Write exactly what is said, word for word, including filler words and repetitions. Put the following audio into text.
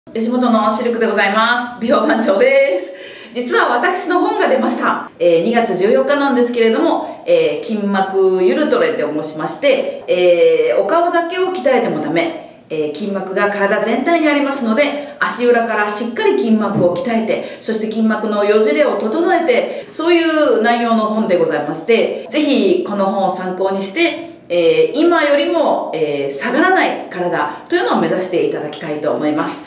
吉本のシルクでございます。美容番長です。実は私の本が出ました。えー、にがつじゅうよっかなんですけれども、えー、筋膜ゆるトレと申しまして、えー、お顔だけを鍛えてもダメ、えー、筋膜が体全体にありますので、足裏からしっかり筋膜を鍛えて、そして筋膜のよじれを整えて、そういう内容の本でございまして、ぜひこの本を参考にして、えー、今よりも、えー、下がらない体というのを目指していただきたいと思います。